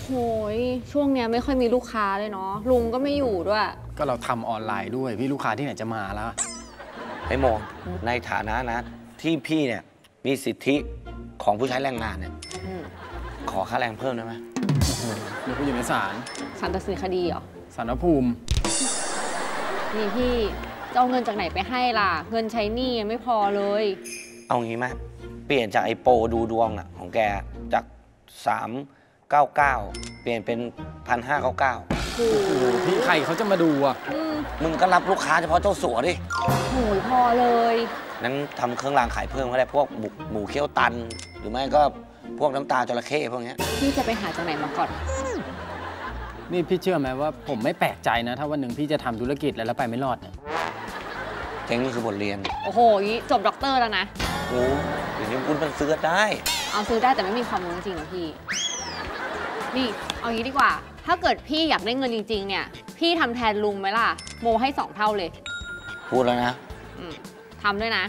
โหยช่วงเนี้ยไม่ค่อยมีลูกค้าเลยเนาะลุงก็ไม่อยู่ด้วยก็เราทำออนไลน์ด้วยพี่ลูกค้าที่ไหนจะมาแล้วไอ้โมในฐานะนะที่พี่เนี่ยมีสิทธิของผู้ใช้แรงงานเนี่ยขอค่าแรงเพิ่มได้ไหมเดี๋ยวไปอยู่ในศาลตัดสินคดีเหรอศาลพระภูมินี่พี่จะเอาเงินจากไหนไปให้ล่ะเงินใช้หนี้ยังไม่พอเลยเอางี้ไหมเปลี่ยนจากไอ้โปรดูดวงอ่ะของแกจาก399เปลี่ยนเป็น1599 โอ้โหพี่ใครเขาจะมาดูอ่ะมึงก็รับลูกค้าเฉพาะเจ้าสัวดิโหยพอเลยนั้นทำเครื่องรางขายเพิ่มก็ได้พวกหมูเคี้ยวตันหรือไม่ก็พวกน้ำตาจระเข้พวกนี้พี่จะไปหาจากไหนมาก่อนนี่พี่เชื่อไหมว่าผมไม่แปลกใจนะถ้าวันหนึ่งพี่จะทำธุรกิจแล้วไปไม่รอดเนี่ยเจ๊งนี่คือบทเรียนโอ้โหจบด็อกเตอร์แล้วนะโอ้เดี๋ยวนี้คุณมันซื้อได้เอาซื้อได้แต่ไม่มีความรู้จริงๆนะพี่นี่เอางี้ดีกว่าถ้าเกิดพี่อยากได้เงินจริงๆเนี่ยพี่ทำแทนลุงไหมล่ะโมให้2 เท่าเลยพูดแล้วนะทำด้วยนะ